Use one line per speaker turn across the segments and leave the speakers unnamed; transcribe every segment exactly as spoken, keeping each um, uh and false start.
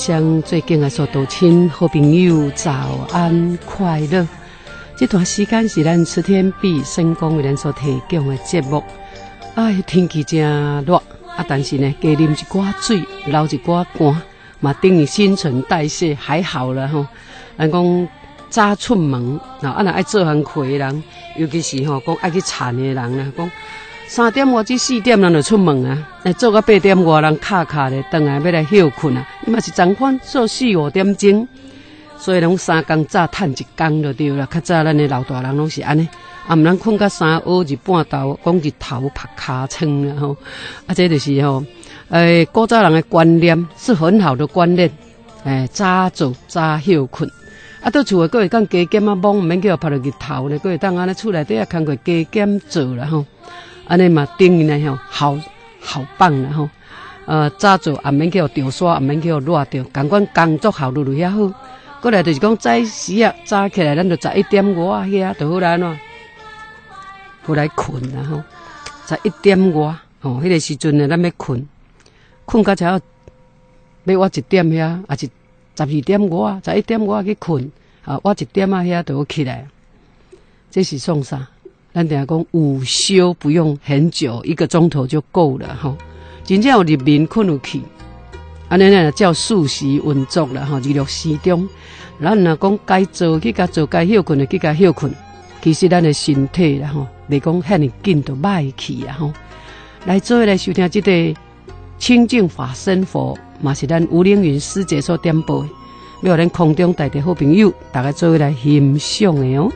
向最近的所有亲好朋友早安快乐。这段时间是咱吃天比成功为咱所提供的节目。哎，天气真热啊，但是呢，加啉一寡水，流一寡汗，嘛等于新陈代谢还好了吼。咱讲早出门，啊，啊，若爱做项课的人，尤其是吼讲爱去田的人啦，讲。三点外至四点人就出门啊，来做到八点外人卡卡的，回来要来休困啊。伊嘛是同款做四五点钟，所以拢三工早趁一工就对了。较早咱的老大人拢是安尼，啊，毋通困到三晡日半昼，讲日头拍尻川啦吼。啊，这就是吼，诶，古早人的观念是很好的观念，诶，早做早休困。啊，到厝诶，佫会讲加减啊，忙毋免叫拍到日头咧，佫会当安尼厝内底啊，工课加减做啦吼。安尼嘛，等于呢吼，好好棒啦吼。呃，早做也免叫潮沙，也免叫热着，共款工作效率就遐好。过来就是讲早时啊，早起来咱就十一点外啊，遐就好来喏，好来困啦吼。十一点外，吼，迄个时阵呢，咱要困，困到才要要我一点遐，也是十二点外啊，十一点外去困，啊，我一点啊遐就要起来。这是创啥？咱等下讲午休不用很久，一个钟头就够了吼。真正有入眠困有去，安尼呢叫数时运作啦吼，日落时钟。咱若讲该做去甲做，该休困的去甲休困。其实咱的身体啦吼，袂讲遐尼紧就歹去啊吼。来做来收听这个清净法身佛，嘛是咱吴凌云师姐所点播的，要咱空中大地好朋友，大家做来欣赏的哦。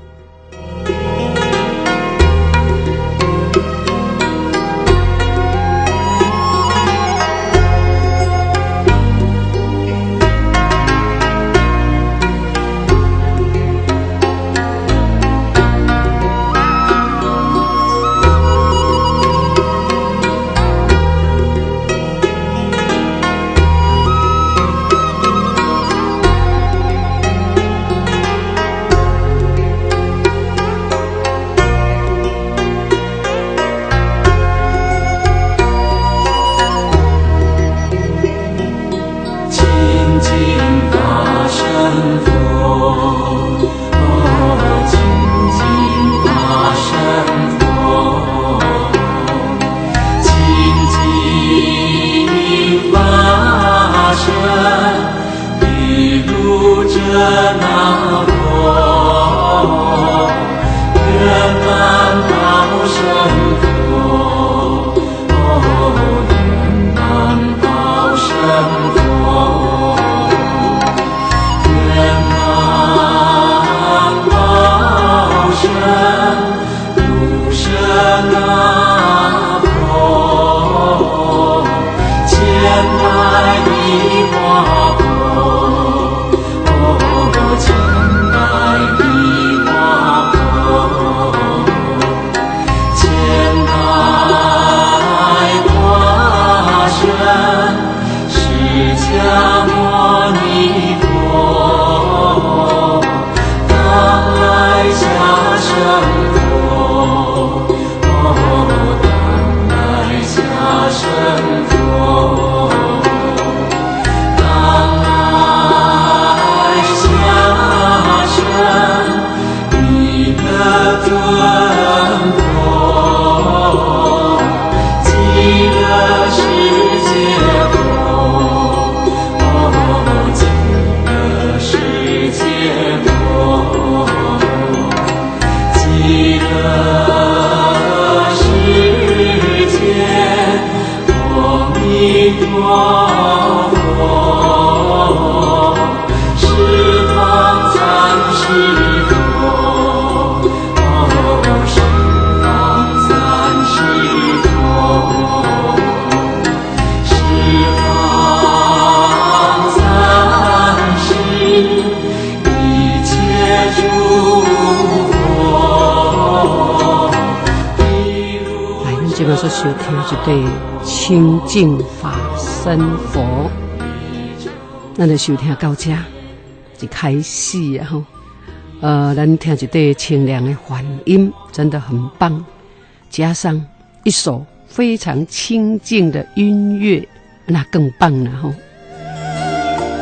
所收听一对清净法身佛，咱就收听到这一开始啊吼，呃，咱听一对清凉的梵音，真的很棒，加上一首非常清净的音乐，那更棒了吼。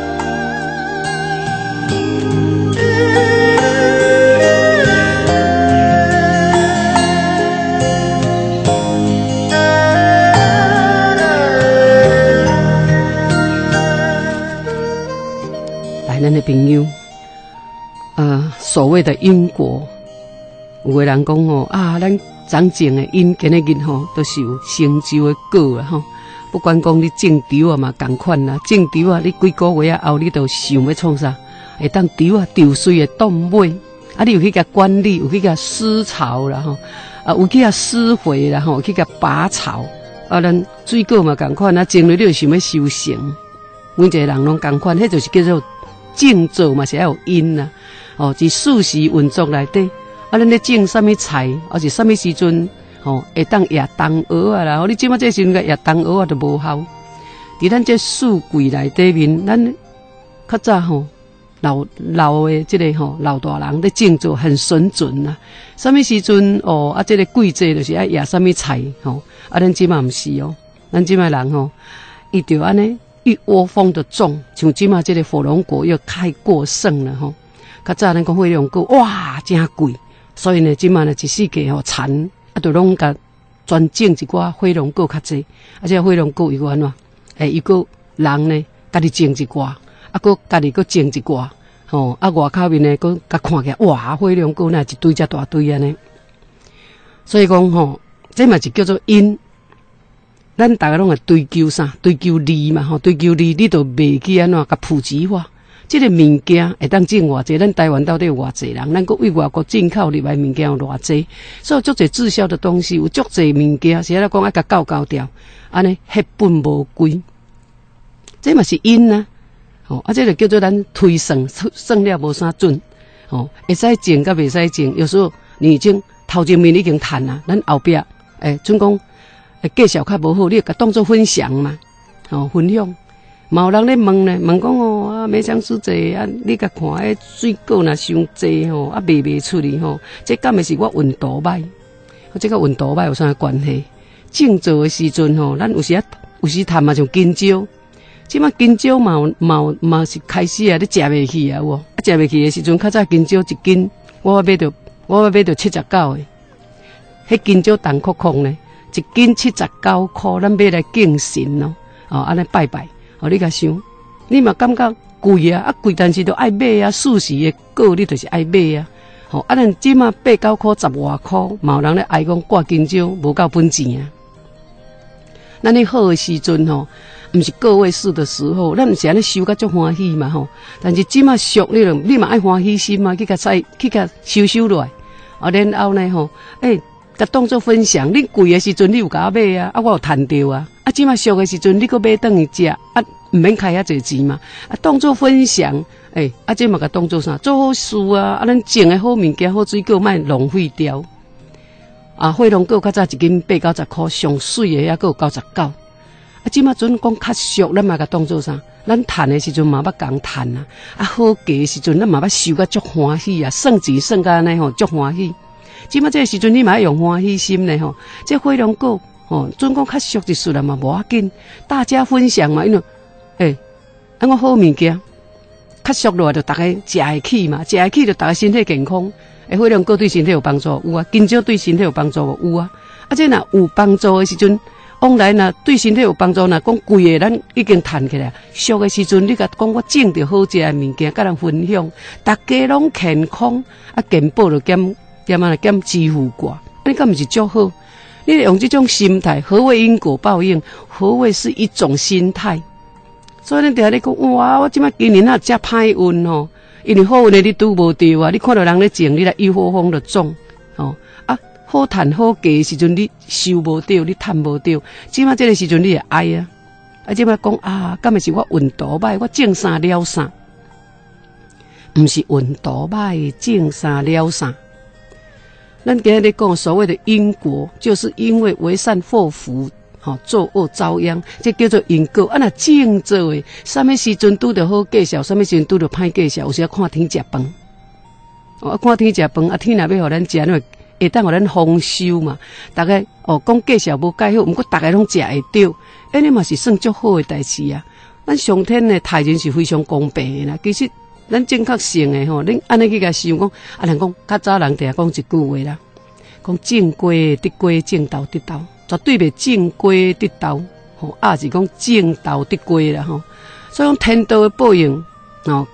朋友，呃，所谓的因果，有个人讲吼啊，咱长种的因，今日日吼都是有成就的果啊吼。不管讲你种稻啊嘛，共款啦，种稻啊，你几个月啊后，你都想要创啥？会当稻啊，稻穗的动尾，啊，你有去甲管理，有去甲施草啦吼，啊，有去甲施肥啦吼，有去甲拔草，啊，咱水果嘛共款啊，种了你就想要收成，每一个人拢共款，迄就是叫做种作嘛，是要有因啦，哦，是四时运作内底，啊，咱咧种啥物菜，而是啥物时阵？吼、哦，会当野冬蚵啊啦！吼，你即马这时阵个野冬蚵啊都无效。伫咱这四季内底面，咱较早吼老老的即、这个吼老大人咧种作很纯准啦。啥物时阵哦啊，即、这个季节就是爱野啥物菜吼，啊，咱即马毋是哦，咱即马人吼，伊就安尼一窝蜂的种，像即马即个火龙果又开过剩了吼。较早咱讲火龙果哇真贵，所以呢，即马呢一世界吼产。啊，就拢甲专种一寡火龙果较济，而且火龙果伊个安怎？诶，伊个人呢，家己种一寡，啊，佮家己佮种一寡，吼，啊，外口面呢，佮甲看起来，哇，火龙果那一堆遮大堆安尼。所以讲吼，这嘛是叫做因。咱大家拢会追求啥？追求利嘛，吼，追求利，你就袂去安怎甲普及化。即个物件会当种偌济，咱台湾到底有偌济人？咱国为外国进口入来物件有偌济？所以足侪滞销的东西，有足侪物件，是咧讲爱甲搞搞掉，安尼血本无归，这嘛是因啊！哦，啊，这就叫做咱推算，算了无啥准。哦，会使种甲袂使种，有时候你已经头前面已经赚啦，咱后壁诶，准讲诶介绍较无好，你甲当做分享嘛，哦，分享。嘛有人咧问呢，问讲哦啊，梅香师姐啊，你甲看迄水果若伤济吼，啊卖袂出去吼，这敢会是我运道歹？这甲运道歹有啥关系？种作的时阵吼，咱有时啊有时谈嘛像金蕉，即马金蕉嘛嘛嘛是开始啊，你食袂起啊，有无？啊食袂起的时阵，较早金蕉一斤，我要买着我要买着七十九的，迄金蕉重酷酷呢，一斤七十九箍，咱买来敬神咯，哦安尼拜拜。哦，你甲想，你嘛感觉贵啊？啊贵，但是都爱买啊。四时的果，你就是爱买啊。吼、哦，啊，咱即马八九箍、十外箍，嘛有人咧爱讲挂金蕉无够本钱啊。咱咧好的时阵吼，毋是个位数的时候，咱毋是安尼收甲足欢喜嘛吼。但是即马俗你了，你嘛爱欢喜心嘛，去甲采，去甲收收落来。啊，然后呢吼，诶、欸，甲当作分享。你贵的时阵，你有甲我买啊，啊，我有赚着啊。啊，即马俗的时阵，你搁买顿去食，啊，毋免开遐济钱嘛，啊，当作分享，诶、欸，啊，这嘛甲当作啥？做好事啊，啊，咱种的好物件、好水果，莫浪费掉。啊，火龙果较早一斤八九十箍，上水的遐搁有九十九。啊，即马阵讲较俗，咱嘛甲当作啥？咱趁的时阵嘛捌共趁啊，啊，好价的时阵咱嘛捌收甲足欢喜啊，算钱算甲安尼吼，足欢喜。即马这个时阵你嘛要用欢喜心呢吼，这火龙果。哦，准讲较俗一丝啦嘛，无要紧，大家分享嘛，因为，诶，安我好物件，较俗落来就大家食会起嘛，食会起就大家身体健康。诶，火龙果对身体有帮助有啊，金蕉对身体有帮助有啊。啊，这若有帮助的时阵，往来若对身体有帮助，若讲贵的咱已经赚起来，俗的时阵你甲讲我种着好食的物件，甲人分享，大家拢健康，啊，健保就减减啊减支付挂，你敢毋是足好？你用这种心态，何谓因果报应？何谓是一种心态？所以你伫遐咧讲，哇！我即摆今年啊，遮歹运吼，因为好运的你拄无着啊！你看到人咧种，你来一窝蜂的种，哦啊，好赚好价的时阵，你收无着，你赚无着。即摆这个时阵，你会哀啊！啊，即摆讲啊，敢会是我运道歹，我种啥了啥？毋是运道歹，种啥了啥？咱今日咧讲所谓的因果，就是因为为善祸福，吼、哦、作恶遭殃，这叫做因果。啊，若种做诶，什么时阵拄着好介绍，什么时阵拄着歹介绍，有时啊看天食饭，哦，啊看天食饭，啊天若要互咱食，因为会当互咱丰收嘛。大家哦讲介绍无介好，毋过大家拢食会着，安尼嘛是算足好诶代志啊。咱上天诶待人是非常公平诶啦，其实。咱正确性诶吼，恁安尼去甲想讲，啊人讲较早人定讲一句话啦，讲种瓜得瓜，种豆得豆，绝对袂种瓜得豆，吼，啊是讲种豆得瓜啦吼。所以讲天道诶报应，哦，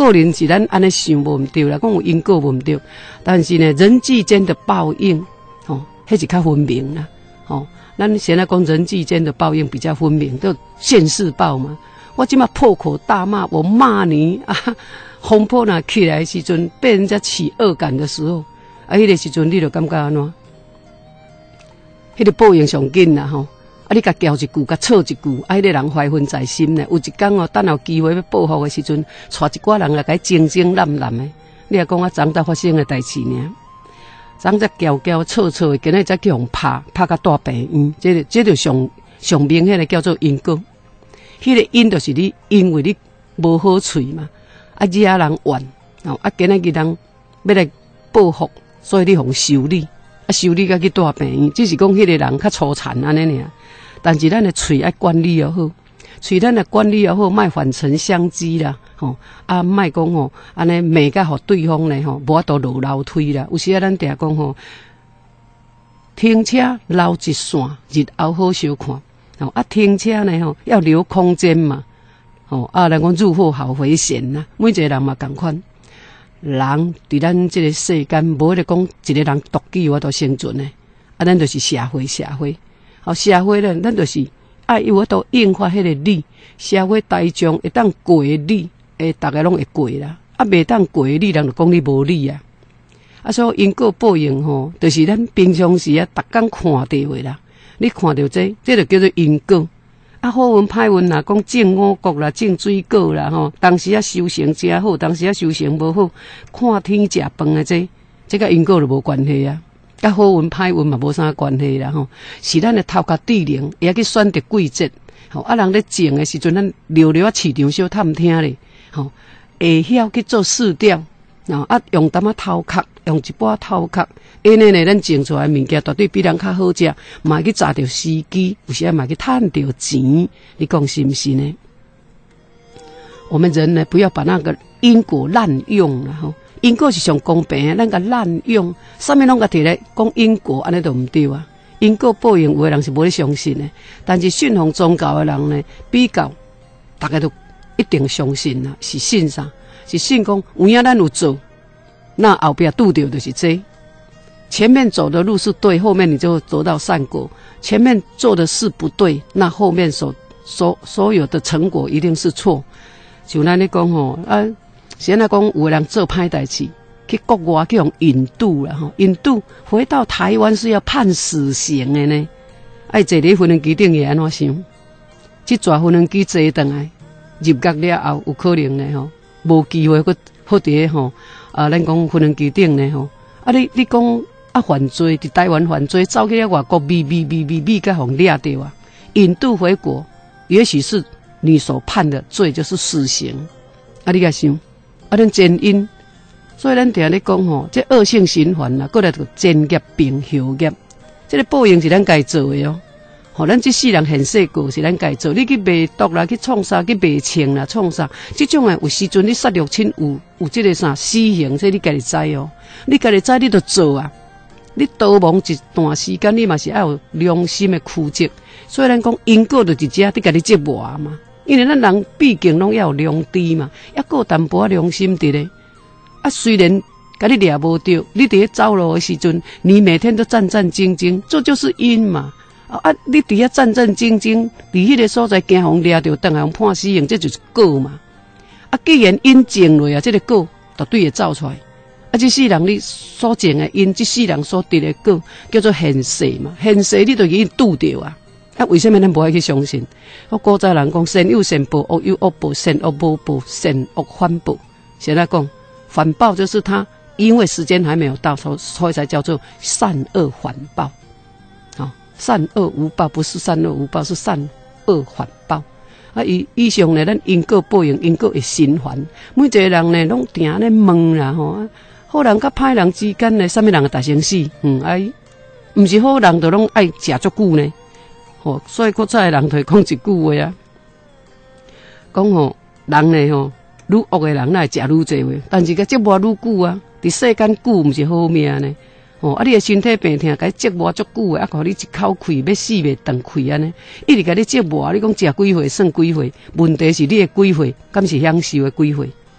个人是咱安尼想无毋对啦，讲有因果无毋对，但是呢，人际间的报应，哦，迄是较分明啦，哦，咱现在讲人际间的报应比较分明，就现世报嘛。我即马破口大骂，我骂你啊！风波若起来的时阵，被人家起恶感的时候，啊，迄、那个时阵你就感觉安怎？迄、那个报应上紧啦吼！啊，你甲叫一句，甲吵一句，啊，迄、那个人怀恨在心呢。有一天哦，等有机会要报复的时阵，带一寡人来甲伊争争揽揽的。你也讲啊，昨早发生的代志呢？昨早叫叫吵吵的，今日才叫人拍拍到大病院，这个这就上上明显的叫做因果。迄、那个因就是你因为你无好喙嘛。啊，惹人怨哦！啊，今仔日人要来报复，所以你互修理，啊，修理甲去大病院，只是讲迄个人较粗残安尼尔。但是咱的喙爱管理又好，喙咱的管理又好，莫反唇相讥啦，吼、哦！啊，莫讲吼，安尼骂甲互对方呢吼，无法度落楼梯啦。有时啊，咱定讲吼，停车留一线，日后好小看。哦，啊，停车呢吼，要留空间嘛。哦，啊，咱讲入祸好回旋呐，每一个人嘛同款。人伫咱这个世间，无咧讲一个人独具我都生存呢。啊，咱就是社会，社会。好，社会咧，咱就是爱有法度引发迄个理，社会大众会当过的理，诶，大家拢会过啦。啊，袂当过的理，人就讲你无理啊。啊，所以因果报应吼，就是咱平常时啊，逐工看到的啦。你看到这，这就叫做因果。啊，好运歹运啦，讲种五谷啦，种水果啦，吼，当时啊修行真好，当时啊修行无好，看天食饭的这，这甲因果就无关系啊，甲好运歹运嘛无啥关系啦，吼，是咱的头壳智能，也去选择季节，吼，啊，人咧种的时阵，咱溜溜啊市场小探听咧，吼，会晓去做试调，啊，啊，用淡仔头壳，用一把头壳。因为呢，咱种出来物件绝对比人较好食，嘛去抓到时机，有时啊嘛去赚到钱，你讲是不是呢？我们人呢，不要把那个因果滥用了吼，因果是上公平的，咱个滥用，上面拢个摕来讲因果，安尼都唔对啊。因果报应，有的人是无咧相信的，但是信奉宗教的人呢，比较大家都一定相信啦，是信啥？是信讲有影咱有做，那后壁拄到就是这。前面走的路是对，后面你就走到善果；前面做的事不对，那后面所所所有的成果一定是错。就咱咧讲吼，啊，现在讲有人做歹代志，去国外去用引渡啦吼，引渡回到台湾是要判死刑的呢。爱坐咧飞机顶会安怎想？即抓飞机坐转来，入国了后有可能呢吼，无机会去好伫吼啊，咱讲飞机顶呢吼，啊你你讲。啊，犯罪伫台湾犯罪，走去咧外国咪咪咪咪咪，甲互掠着啊！引渡回国，也许是你所判的罪就是死刑。啊，你甲想，啊，咱前因，所以咱定咧讲吼，这恶性循环啦，过来就前业并后业，这个报应是咱该做的哦。吼，咱这世人现世过是咱该做，你去卖毒啦，去创啥，去卖枪啦，创啥？这种诶，有时阵你杀戮亲有有这个啥死刑，这你家己知哦，你家己知你就做啊。你逃亡一段时间，你嘛是要有良心的曲折。所以咱讲因果就是这，你家己折磨嘛。因为咱人毕竟拢要有良知嘛，还有淡薄良心伫咧。啊，虽然甲你掠无着，你伫咧走路的时阵，你每天都战战兢兢，这就是因嘛。啊，你伫遐战战兢兢，伫迄个所在惊互掠着，当下互判死刑，这就是果嘛。啊，既然因种落啊，这个果绝对会走出来。啊，这世人你所种的因，这世人所得的果，叫做现世嘛。现世你就已经拄着啊。啊，为什么咱无爱去相信？我古早人讲，善有善报，恶有恶报，善恶无报，善恶反报。现在讲反报就是他，因为时间还没有到，所以才叫做善恶反报。好、哦，善恶无报不是善恶无报，是善恶反报。啊，以以上呢，咱因果报应，因果会循环。每一个人呢，拢定咧问啦吼。好人甲歹人之间呢，啥物人会达成死？嗯，哎，毋是好人，就拢爱食足久呢。吼、哦，所以古早的人就会讲一句话啊，讲吼人呢吼，愈恶的人，哪会食愈济话？但是甲折磨愈久啊，伫世间久毋是好命呢。哦，啊，你的身体病痛，甲你折磨足久的，啊，互你一口气要死袂断气安尼，一直甲你折磨，你讲食几回算几回？问题是你的几回，敢是享受的几回？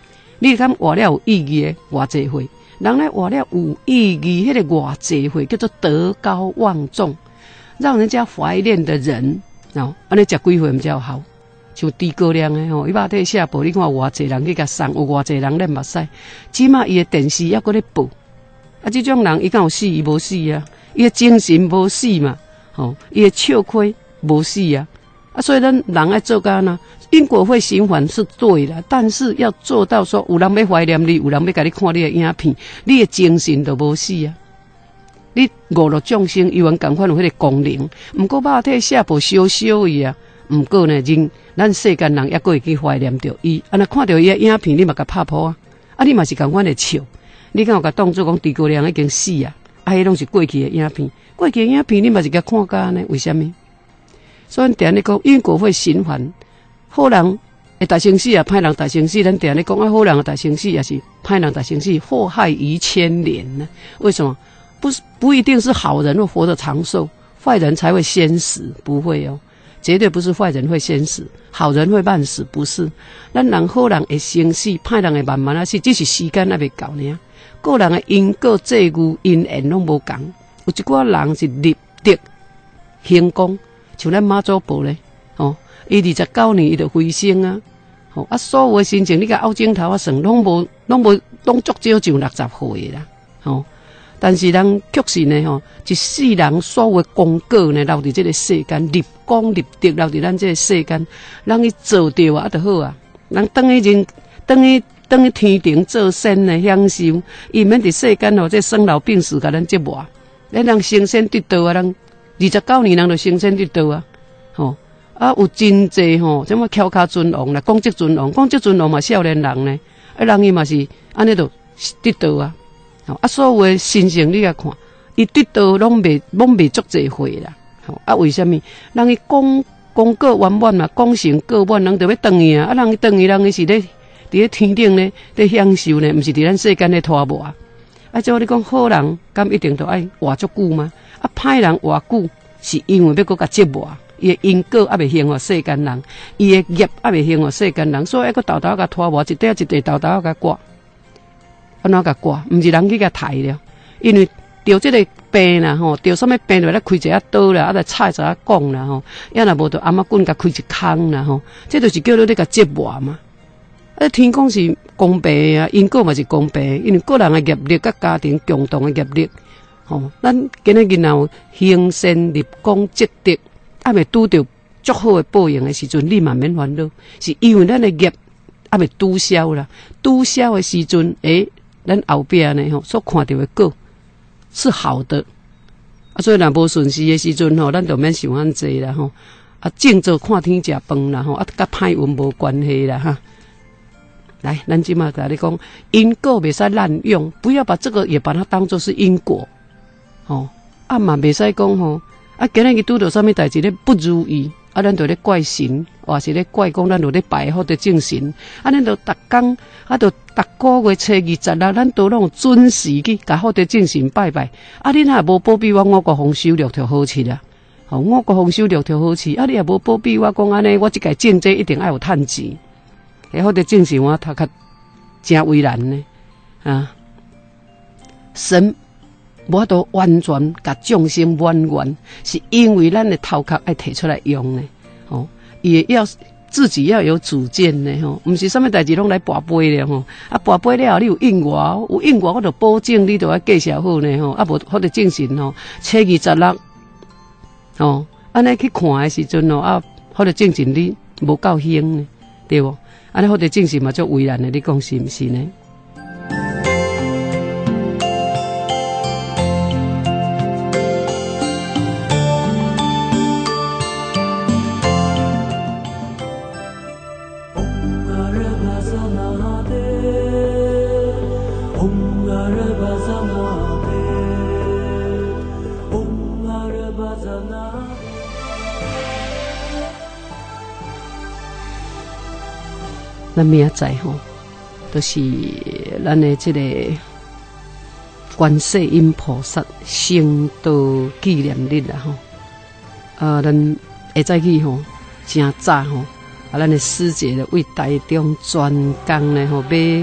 你敢活了有意义的偌济岁？人咧活了有意义，迄个偌济岁叫做德高望重，让人家怀念的人哦。安尼食几岁毋才有效？像诸葛亮诶吼，伊肉体下报，你看偌济人去甲送，有偌济人咧目屎，起码伊诶电视还搁咧报。啊，即种人伊敢有死？伊无死啊，伊诶精神无死嘛，吼，伊诶笑亏无死啊。啊，所以咱人爱做干呐，因果会循环是对的，但是要做到说，有人要怀念你，有人要甲你看你的影片，你的精神都无死啊。你娱乐众生，有人共款有迄个功能，毋过肉体下部小小伊啊，毋过呢，人咱世间人抑阁会去怀念着伊，啊，若看到伊的影片，你嘛甲拍破啊，啊，你嘛是共款的笑，你敢有甲当作讲诸葛亮已经死啊？啊，迄拢是过去的影片，过去的影片你嘛是甲看甲呢？为什么？所以咱定咧讲因果会循环，好人会大生死啊，歹人大生死。咱定咧讲啊，好人的大生死也是歹人大生死，祸害于千年呢？为什么？不是不一定是好人会活得长寿，坏人才会先死，不会哦，绝对不是坏人会先死，好人会慢死，不是。咱人好人会先死，歹人会慢慢啊死，只是时间还未到呢。个人的因果际遇因缘拢无同，有一寡人是立德行功。像咱妈祖婆咧，吼，伊二十九年伊就飞升啊，吼啊，所有的心情你甲拗钟头啊算，拢无拢无拢足少上六十岁啦，吼。但是人确实呢，吼，一世人所有的功果呢，留伫这个世间，立功立德留伫咱这个世间，人伊做着啊，就好啊。人等于人，等于等于天庭做仙呢，享受，伊免伫世间吼，这生老病死甲咱折磨，咱人升仙得道啊，人。二十九年人就升仙得道啊，吼啊有真济吼，什么翘脚尊王啦、公职尊王、公职尊王嘛少年人呢，啊人伊嘛是安尼就得道啊，吼啊所有的心性你甲看，伊得道拢未拢未足济岁啦，吼啊为什么？人伊功功果圆满嘛，功成果满，人就要转去啊，啊人伊转去，人伊是咧伫咧天顶咧咧享受呢，毋是伫咱世间咧拖磨啊。啊，照你讲好人，敢一定都爱活足久吗？啊，歹人活久，是因为要搁甲折磨，伊的因果还未行互世间人，伊的业还未行互世间人，所以还搁豆豆甲拖磨，一块一块豆豆甲刮，安怎甲刮？毋是人去甲抬了，因为得这个病啦吼，得什么病就来开一下刀啦，啊来插一下讲啦吼，要若无就阿妈棍甲开一空啦吼，这就是叫做你甲折磨嘛。啊，天公是公平啊，因果嘛是公平，因为个人的业力甲家庭共同的业力，吼，咱今日囡仔有行善立功积德，还未拄着足好的报应的时阵，你嘛免烦恼，是因为咱的业还未拄消啦，拄消的时阵，诶、欸，咱后边呢吼所看到的果是好的，啊，所以若无顺时的时阵吼，咱就免想遐济啦吼，啊，正做看天食饭啦吼，啊，甲歹运无关系啦哈。来，咱即马甲你讲，因果袂使滥用，不要把这个也把它当作是因果，哦，啊嘛袂使讲吼，啊今日伊拄到啥物代志咧不如意，啊咱就咧怪神，或是咧怪讲咱就咧拜福的正神，啊咱就逐工，啊就逐个月初二十六，咱都拢准时去甲福的正神拜拜，啊你若无保庇我五谷丰收，六条好吃啦，吼五谷丰收六条好吃，啊你也无保庇我讲安尼，我即个种这一定爱有趁钱。诶，或者正是我读较真为难呢啊！神无都完全甲众生还原，是因为咱的头壳爱摕出来用呢。哦，也要自己要有主见呢。吼，毋是啥物代志拢来跋杯了吼。啊，跋杯了后你有应我，有应我，我就保证你就要介绍好呢。吼，啊无或者正神吼，初二十六，哦，安尼去看的时阵哦，啊，或者正神你无够兴呢，对无？安尼好在正是嘛，足为难的，你讲是毋是呢？咱明仔载吼，都、就是咱的这个观世音菩萨成道纪念日啦吼。啊，咱会早起吼，真早吼，啊，咱的师姐咧为台中专工咧吼，买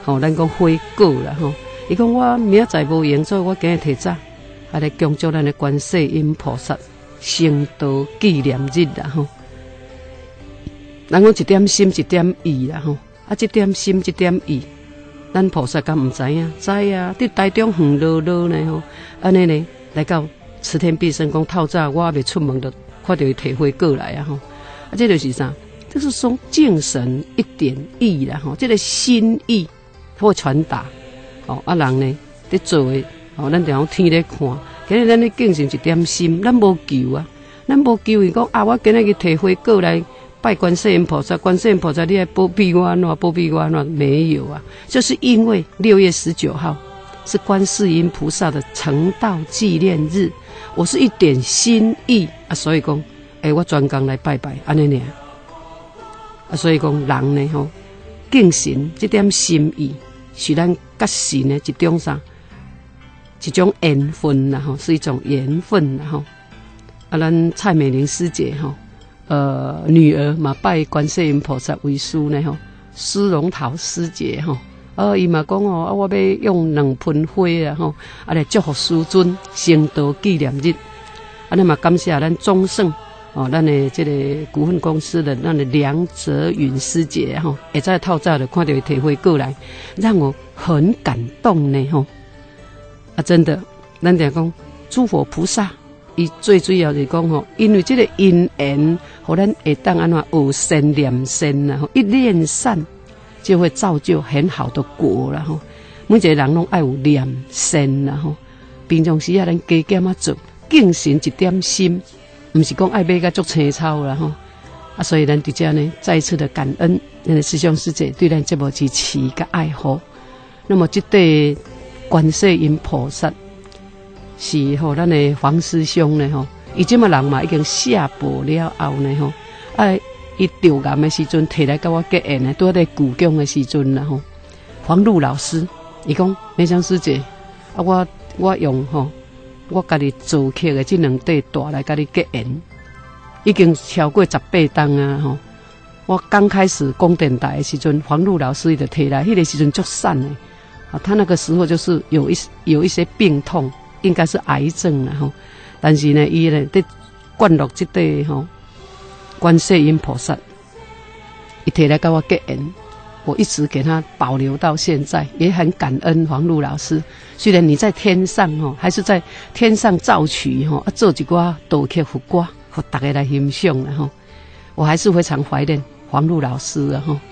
吼，咱讲花果啦吼。伊讲我明仔载无闲，所以我今日提早啊来恭祝咱的观世音菩萨成道纪念日啦吼。人讲一点心一点意啦吼，啊一点心一点意，咱菩萨敢毋知影？知啊！伫台中远落落呢吼，安尼呢来到慈天必胜宫透早，我还未出门就看到伊提花果来啊吼，啊这就是啥？这是从精神一点意啦吼，这个心意或传达。哦，啊人呢，伫做诶，哦，咱就讲天咧看，今日咱咧敬神一点心，咱无求啊，咱无求伊讲啊，我今日去摕花果来拜观世音菩萨，观世音菩萨你来保庇我安怎，保庇我安怎？没有啊，就是因为六月十九号是观世音菩萨的成道纪念日，我是一点心意啊，所以讲，诶、欸，我专工来拜拜，安尼尔啊，所以讲人呢吼，敬神这点心意。是咱甲神的一种啥，一种缘分啦吼，是一种缘分啦吼。啊，咱蔡美玲师姐吼，呃，女儿嘛拜观世音菩萨为师呢吼，施荣桃师姐吼，啊，伊嘛讲哦，啊，我要用两盆花啊吼，啊来祝福师尊成道纪念日。啊，那么感谢咱中盛。哦，咱的这个股份公司的咱的梁泽允师姐哈，也在透早的看到伊提花过来，让我很感动呢吼。啊，真的，咱讲讲诸佛菩萨，伊最主要是讲吼，因为这个因缘，互咱会当安怎有善念善啦吼，一念善就会造就很好的果啦吼。每一个人拢爱有念善啦吼，平常时啊，咱加减啊做，敬神一点心。不是讲爱买个足青草啦吼，啊，所以咱伫遮呢，再一次的感恩咱的师兄师姐对咱节目支持甲爱护。那么这对观世音菩萨是吼咱的黄师兄呢吼，伊即么人嘛已经下播了后呢吼，啊，伊丢岩的时阵摕来甲我结缘呢，拄在故宫的时阵啦吼，黄璐老师伊讲美香师姐啊，我我用吼。我家己做客的这两块大来甲你结缘，已经超过十八档啊！吼，我刚开始供电台的时阵，黄璐老师伊就提来，迄、那个时阵足散的啊，他那个时候就是有一有一些病痛，应该是癌症了吼。但是呢，伊呢在灌录这对吼观世音菩萨，伊提来甲我结缘。我一直给他保留到现在，也很感恩黄璐老师。虽然你在天上哦，还是在天上造曲哈，啊，做一寡道曲佛歌，给大家来欣赏了哈。我还是非常怀念黄璐老师啊哈。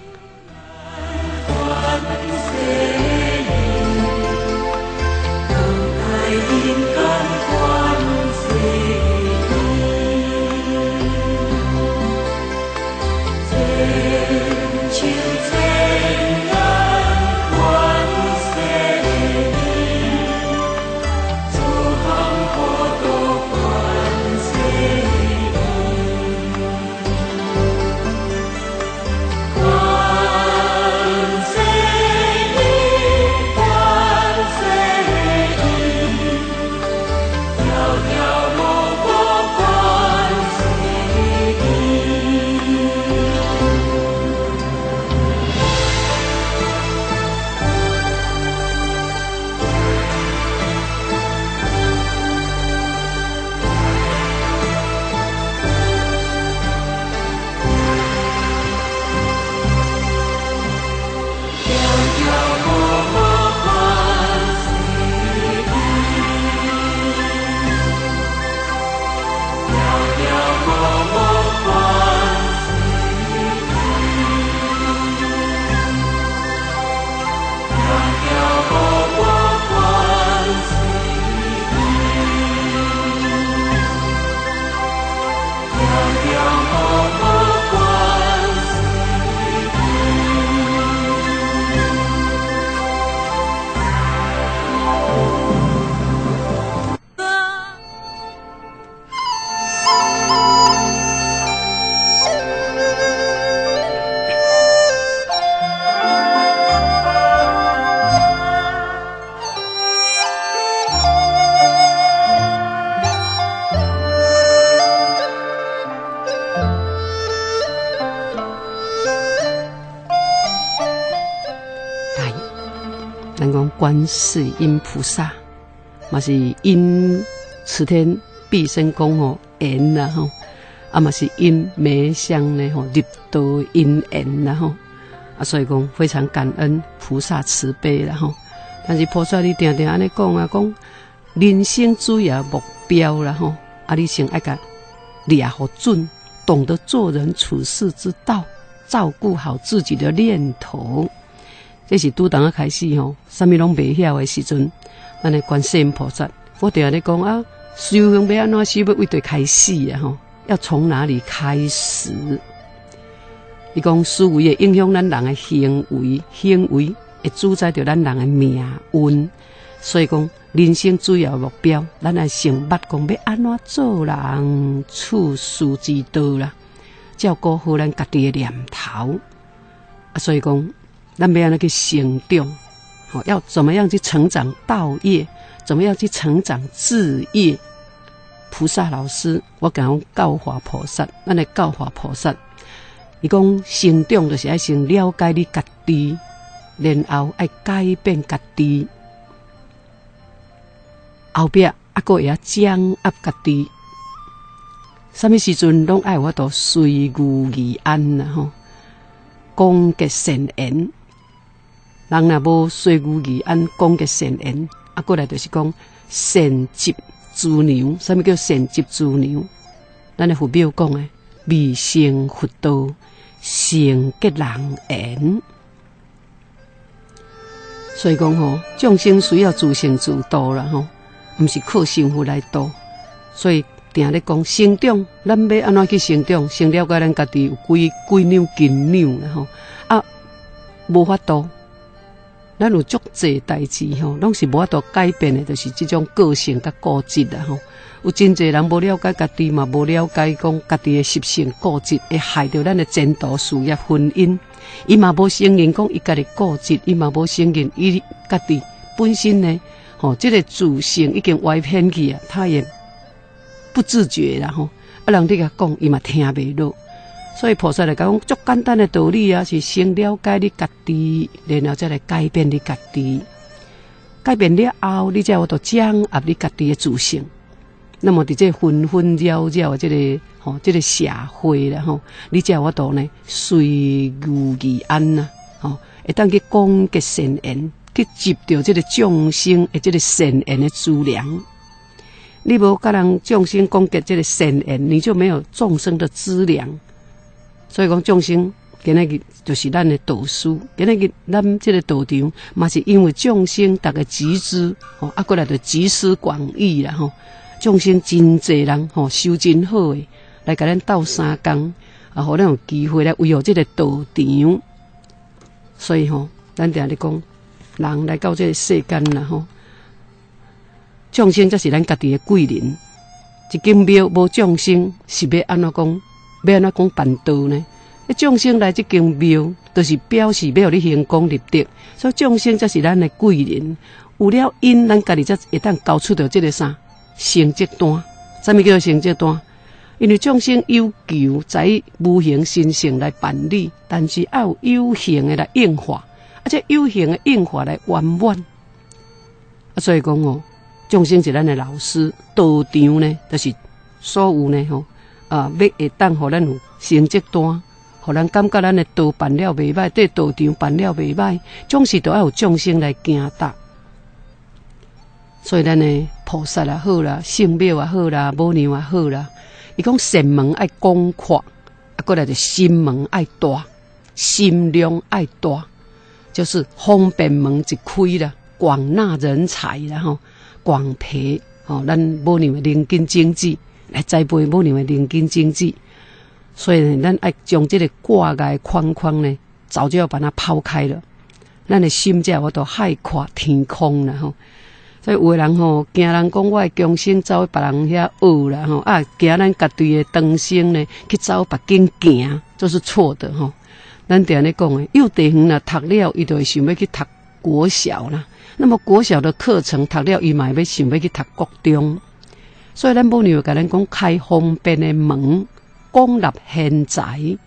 我
观世音菩萨，嘛是因持天必生功吼缘啦吼，啊嘛是因梅香呢吼入道因缘啦吼，啊所以讲非常感恩菩萨慈悲啦吼。但是菩萨你定定安尼讲啊，讲人生主要目标啦吼，啊你先爱甲抓好准，懂得做人处事之道，照顾好自己的念头。这是拄当啊开始吼，啥物拢袂晓的时阵，咱的观世音菩萨，我定咧讲啊，修行要安怎修，要为对开始啊吼，要从哪里开始？伊讲思维会影响咱人的行为，行为会主宰着咱人的命运，所以讲人生主要目标，咱爱先捌讲要安怎做人处事之道啦，照顾好咱家己的念头啊，所以讲。咱要安怎去成长？好，要怎么样去成长道业？怎么样去成长志业？菩萨老师，我讲教化菩萨，咱的教化菩萨，伊讲成长就是爱先了解你家己，然后爱改变家己，后壁啊个会掌握家己，什么时阵拢爱我都随遇而安啦吼，讲结善缘。人若无随遇而安，讲个善言，啊，过来就是讲善积资粮。什么叫善积资粮？咱的佛表讲的，未成佛道，成结人缘。所以讲吼，众生需要自成自度啦吼，毋是靠幸福来度。所以定咧讲成长，咱要安怎去成长？先了解咱家己有几几两斤两啦吼，啊，无法度。咱有足济代志吼，拢是无法度改变的，就是这种个性甲固执啦吼。有真济人无了解家己嘛，无了解讲家己的习性固执，会害着咱的前途事业婚姻。伊嘛无承认讲伊家己固执，伊嘛无承认伊家己本身呢，吼，这个自性已经歪偏去啊，他也不自觉啦吼。啊，人哋甲讲，伊嘛听袂落。所以菩萨来讲，足简单的道理啊，是先了解你家己，然后再来改变你家己。改变了后，你才有到掌握你家己的自性。那么伫这纷纷扰扰的这个吼，这个社会啦吼，你才有到呢随遇而安呐，吼，会当去广结善缘，去接到这个众生的这个善缘的资粮。你无甲人众生广结这个善缘，你就没有众生的资粮。所以讲众生今日就是咱的导师，今日咱这个道场嘛是因为众生大家集资，吼，啊过来就集思广益啦吼，众生真济人吼修真好诶，来甲咱斗相共，啊，互咱有机会来维护这个道场。所以吼，咱定咧讲，人来到这个世间啦吼，众生才是咱家己的贵人。一间庙无众生，是要安怎讲？要安怎讲办道呢？众生来这间庙，就是表示要互你行功立德，所以众生才是咱的贵人。有了因，咱家己才会当交出到这个啥成绩单。什么叫做成绩单？因为众生有求在无形身性来办理，但是要有有形的来应化，而且有形的应化来圆满。啊，所以讲哦，众生是咱的老师，道场呢，就是所有呢吼。啊，要会当互咱有成绩单，互咱感觉咱的道办了袂歹，对道场办了袂歹，总是都要有众生来行答。所以咱的菩萨也好啦，圣庙也好啦，母娘也好啦，伊讲善门爱广阔，啊，过来就心门爱大，心量爱大，就是方便门一开啦，广纳人才啦吼，广培吼，咱母娘的灵根经济。来栽培母娘的灵根经济，所以呢，咱爱将这个挂碍框框呢，早就要把它抛开了。咱的心才我都海阔天空了吼。所以有的人吼，惊人讲我的共生走别人遐学啦吼，啊，惊咱家己的长生呢去走别间行，这是错的吼。咱定咧讲的，幼稚园啦读了，伊就会想要去读国小啦。那么国小的课程读了，伊嘛要想要去读国中。所以咱母娘甲咱讲开方便的门，广纳贤才，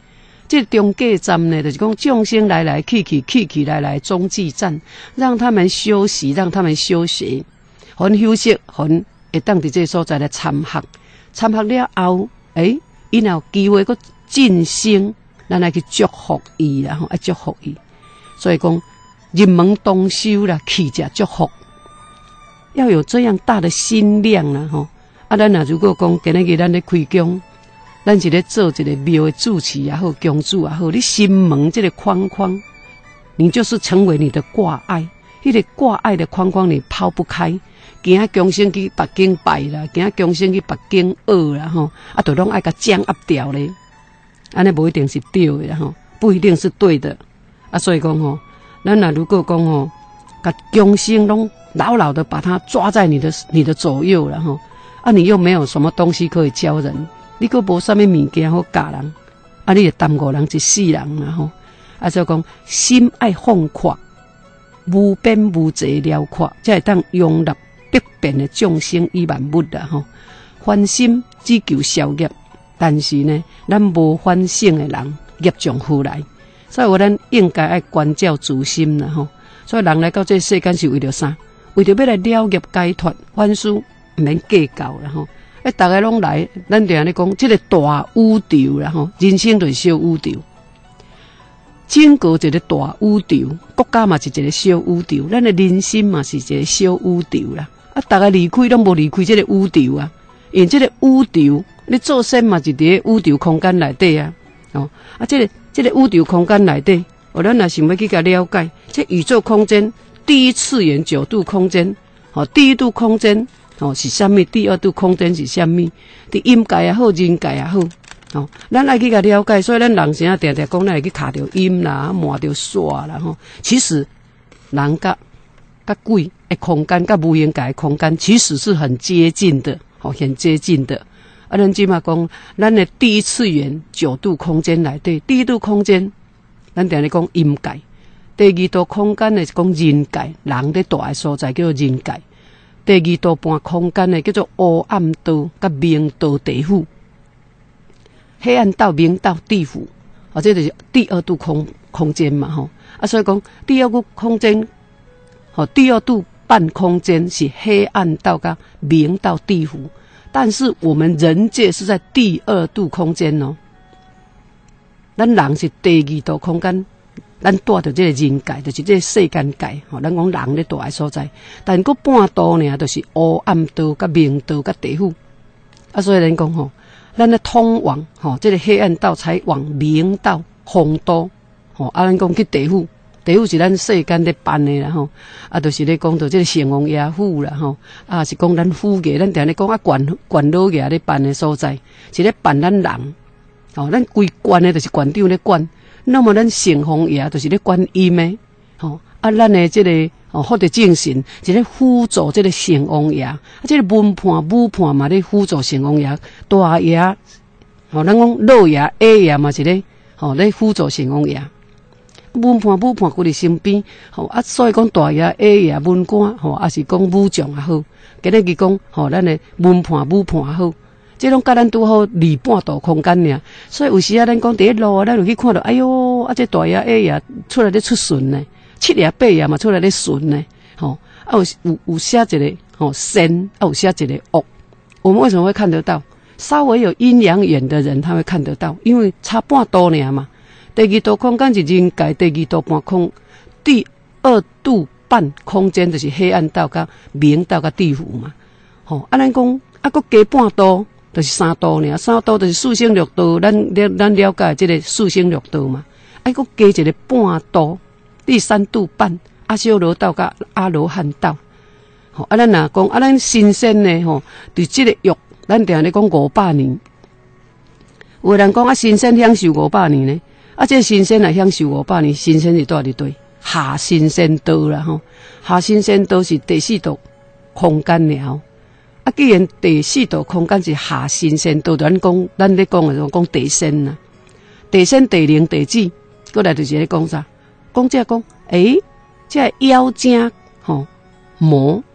这中继站呢，就是讲众生来来去去，去去来来中继站，让他们休息，让他们休息，很休息，很会当伫这所在来参学，参学了后，诶，伊若有机会佫晋升，咱来去祝福伊啦，吼，爱祝福伊。所以讲，入门东修啦，去者祝福，要有这样大的心量啦，吼。啊，咱若如果讲今日咱咧开工。咱是咧做一个庙的主持也好，供主也好，你心门这个框框，你就是成为你的挂碍。迄、那个挂碍的框框你抛不开，行啊共生去北京拜啦，行啊共生去北京学啦吼，啊，都拢爱甲掌握掉咧。安尼无一定是对的吼，不一定是对的。啊，所以讲吼，咱若如果讲吼，甲共生拢牢牢的把它抓在你的你的左右了吼，啊，你又没有什么东西可以教人。你佫无啥物物件好教人，啊！你就耽误人一世人啦吼。啊，所以讲心爱放阔，无边无际辽阔，才会当容纳百变的众生与万物啦吼。烦心只求消业，但是呢，咱无反省的人业障复来，所以我咱应该爱关照自心啦吼。所以人来到这世间是为着啥？为着要来了业解脱，凡事毋免计较啦吼。诶，大家拢来，咱就安尼讲，这个大宇宙啦吼，人生就是小宇宙，整个一个大宇宙，国家嘛是一个小宇宙，咱的人心嘛是一个小宇宙啦。啊，大家离开拢无离开这个宇宙啊，因为这个宇宙，你做身嘛是伫个宇宙空间内底啊，哦，啊，这个这个宇宙空间内底，哦，咱若想要去甲了解，这宇宙空间，第一次元九度空间，哦，第一度空间。哦，是啥物？第二度空间是啥物？伫阴界也好，人界也好，哦，咱爱去甲了解。所以咱人生啊，定定讲，咱会去卡着阴啦，摸着煞啦，吼。其实人甲甲鬼的空间，甲无形界的空间，其实是很接近的，哦，很接近的。啊，咱即嘛讲，咱的第一次元九度空间内底，第一度空间，咱定咧讲阴界；第二度空间呢是讲人界，人咧住的所在叫做人界。第二道半空间呢，叫做黑暗道、甲明道地府，黑暗道、明道、地府，哦，这就是第二度空空间嘛，吼啊，所以讲第二度空间，哦，第二度半空间是黑暗道、甲明道、地府，但是我们人界是在第二度空间哦，咱人是第二度空间。咱住着这个人界，就是这个世间界，吼，咱讲人咧住的所在，但佫半度呢，就是黑暗道、甲明道、甲地府。啊，所以咱讲吼，咱咧通往吼，这个黑暗道才往明道、红道，吼，啊，咱讲去地府，地府是咱世间咧办的啦，吼，啊，就是咧讲到这个城隍爷府啦，吼，啊，是讲咱府爷，咱定咧讲啊，县县老爷咧办的所在，是咧办咱人，吼，咱规县的就是县长咧管。那么咱城隍爷就是咧管阴的，吼啊，咱的这个哦，福德正神是咧辅助这个城隍爷，啊，这个文判武判嘛咧辅助城隍爷，大爷，吼，咱讲老爷、矮爷嘛是咧，吼咧辅助城隍爷。文判武判伫身边，吼啊，所以讲大爷、矮爷、文官，吼，也是讲武将也好，今日去讲，吼，咱的文判武判也好。这拢甲咱拄好二半度空间尔，所以有时啊，咱讲第一路啊，咱就去看到，哎哟，啊，这大爷矮爷出来咧出巡呢，七爷八爷嘛出来咧巡呢，吼、哦，啊有有有写一个吼善，啊有写一个恶，我们为什么会看得到？稍微有阴阳眼的人他会看得到，因为差半度尔嘛。第二度空间是人界，第二度半空，第二度半空间就是黑暗道甲明道甲地府嘛，吼、哦，啊咱讲啊，佫加半度。就是三度呢，三度就是四星六道，咱了咱了解这个四星六道嘛。啊，佫加一个半度，第三度半阿修罗道甲阿罗汉道。吼，啊，咱若讲啊，咱新鲜呢，吼，伫这个欲，咱定咧讲五百年。有人讲啊，新鲜享受五百年呢，啊，这个新鲜来享受五百年，新鲜是多伫对下新鲜道啦，吼，下新鲜道是第四度空间了。啊，既然第四度空间是下新鲜道，咱讲咱咧讲的讲地仙呐，地仙、地灵、地支，过来就是咧讲啥？讲这讲，诶、欸，这妖精吼魔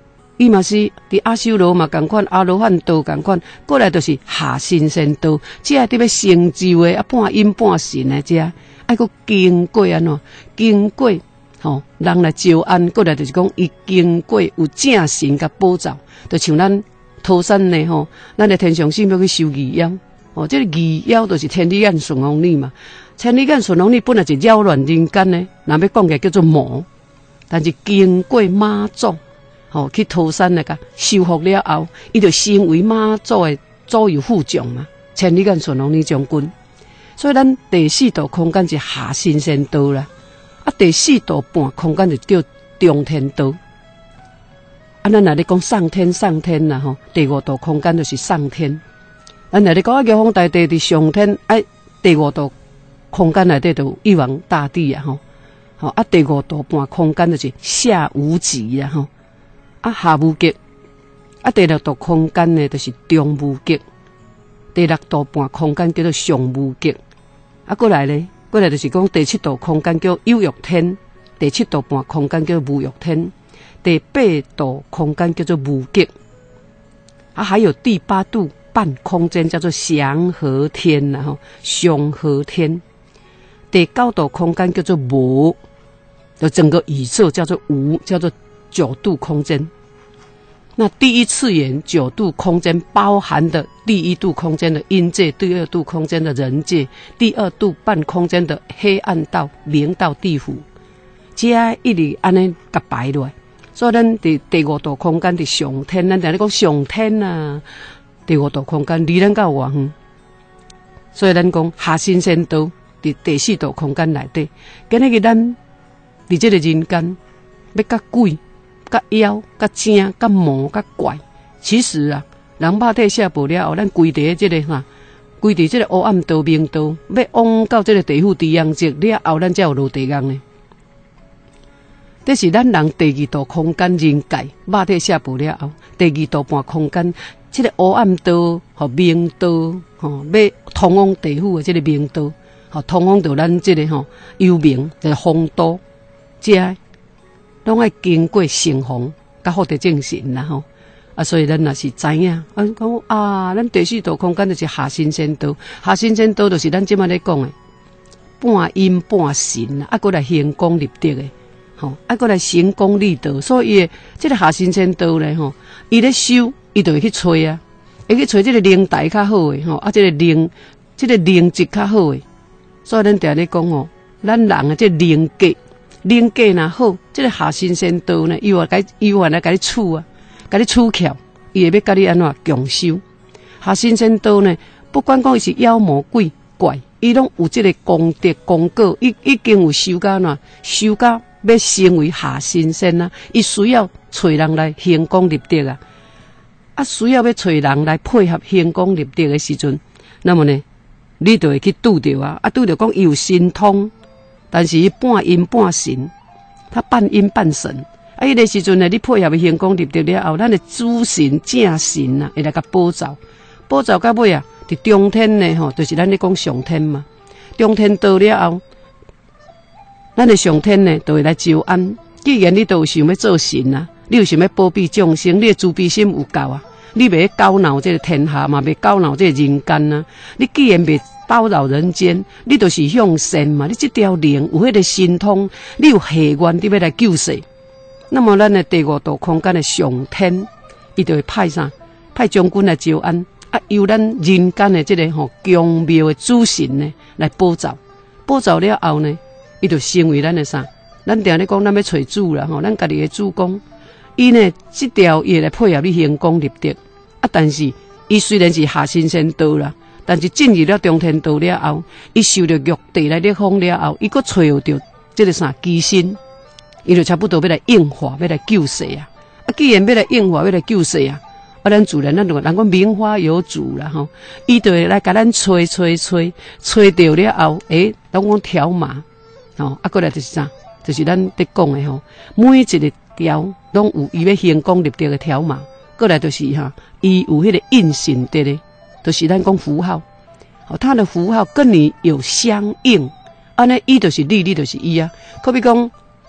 伊嘛是伫阿修罗嘛共款，阿罗汉道共款，过来就是下神仙道，这伫要成就的啊半阴半神的这，爱佫经过安怎？经过吼，人来招安，过来就是讲伊经过有正神甲保佑，就像咱桃山呢吼，咱的天上星要去收二妖，哦，这个二妖就是天女眼、顺风女嘛。天女眼、顺风女本来是扰乱人间呢，若要讲起来叫做魔，但是经过妈祖。吼、哦，去桃山那个修复了后，伊就成为妈祖的左右副将嘛，千里眼顺风女将军。所以咱第四道空间是下神仙道啦，啊，第四道半空间就叫中天道。啊，咱若咧讲上天上天啦吼，第五道空间就是上天。咱若咧讲啊，玉皇大帝伫上天，哎，第五道空间内底就玉皇大帝啊吼，吼啊，第五道半空间就是下无极啊吼。啊，下无极，啊，第六道空间呢，就是中无极，第六道半空间叫做上无极，啊，过来呢，过来就是讲第七道空间叫有欲天，第七道半空间叫无欲天，第八道空间叫做无极，啊，还有第八度半空间叫做祥和天然后祥和天，第九道空间叫做无，就整个宇宙叫做无，叫做九度空间。那第一次元九度空间包含的第一度空间的阴界，第二度空间的人界，第二度半空间的黑暗道、灵道、地府，这一直安尼甲排落来。所以咱伫第五度空间伫上天，咱定咧讲上天啊，第五度空间离咱较远远，所以咱讲下神仙道伫第四度空间内底。今日咱伫这个人间，要甲鬼。甲妖、甲精、甲魔、甲怪，其实啊，人肉体下不了后，咱规伫这个哈，规伫这个黑暗道、明道，要往到这个地府地阳界了后，咱才有落地狱呢。这是咱人第二道空间人界，肉体下不了后，第二道半空间，这个黑暗道和明道，吼，要通往地府的这个明道，吼，通往到咱这个吼幽冥就是风道，这。拢爱经过成佛，甲福德正神啦吼，啊，所以咱若是知影，啊，讲啊，咱第四道空间就是下神仙道，下神仙道就是咱即摆咧讲的半阴半神啊，啊，过来行功立德的，吼，啊，过来行功立德，所以这个下神仙道咧吼，伊咧修，伊就会去找啊，会去找这个灵台较好的吼，啊，这个灵，这个灵质较好的，所以咱定咧讲哦，咱人啊，这灵格。灵格若好，这个下神仙道呢，伊话甲伊话来甲你处啊，甲你处巧，伊会要甲你安怎强修。下神仙道呢，不管讲伊是妖魔鬼怪，伊拢有这个功德功果，伊已经有修到哪，修到要成为下神仙啊，伊需要找人来行功立德啊，啊，需要要找人来配合行功立德的时阵，那么呢，你就会去拄着啊，啊，拄着讲伊有神通。但是伊半阴半神，他半阴半神。啊，迄个时阵呢，你配合行功立德了后，咱的主神正神啊，会来甲保佑，保佑到尾啊，伫中天呢吼，就是咱咧讲上天嘛。中天到了后，咱的上天呢，就会来招安。既然你都有想要做神啊，你有想要保庇众生，你的慈悲心有够啊，你袂搞闹这个天下嘛，袂搞闹这个人间啊。你既然袂叨扰人间，你就是向善嘛。你这条灵有迄个神通，你有下愿，你要来救世。那么咱的第五道空间的上天，伊就会派啥？派将军来招安，啊，由咱人间的这个吼强庙的主神呢来保佑，保佑了后呢，伊就成为咱的啥？咱定咧讲，咱要找主啦吼，咱家己的主公，伊呢这条也来配合你行功立德啊。但是伊虽然是下神仙道啦。但是进入了中天道了后，伊受着玉帝来勒封了后，伊佫找着这个啥机身，伊就差不多要来应化，要来救世啊！啊，既然要来应化，要来救世啊，啊，咱自然咱就人讲名花有主啦吼，伊就会来甲咱吹吹吹，吹着了后，诶，当讲条码，吼，啊，过来就是啥，就是咱伫讲的吼，每一个条拢有伊要行功立德的条码，过来就是哈，伊有迄个印神的咧。就是咱讲符号，哦，它的符号跟你有相应，安尼伊就是你，你就是伊啊。可比讲，